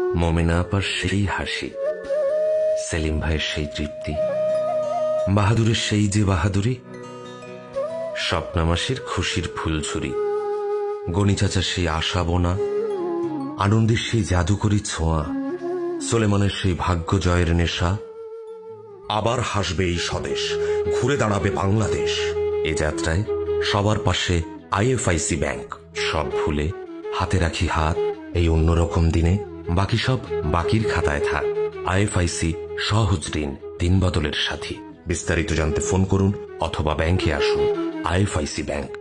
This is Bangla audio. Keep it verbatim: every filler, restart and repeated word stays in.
মোমেনা আপার সেই হাসি, সেলিম ভাইয়ের সেই তৃপ্তি, বাহাদুরের সেই যে বাহাদুরি, স্বপ্নামাসির খুশির ফুলঝুরি, গনি চাচার সেই আশা বোনা, আনন্দের সেই জাদুকরী ছোঁয়া, সোলেমানের সেই ভাগ্য জয়ের নেশা। আবার হাসবে এই স্বদেশ, ঘুরে দাঁড়াবে বাংলাদেশ। এ যাত্রায় সবার পাশে আইএফআইসি ব্যাংক। সব ভুলে হাতে রাখি হাত, এই অন্যরকম দিনে বাকি সব বাকির খাতায় থাক। আইএফআইসি সহজ ঋণ, দিন বদলের সাথী। বিস্তারিত জানতে ফোন করুন অথবা ব্যাংকে আসুন। IFIC bank.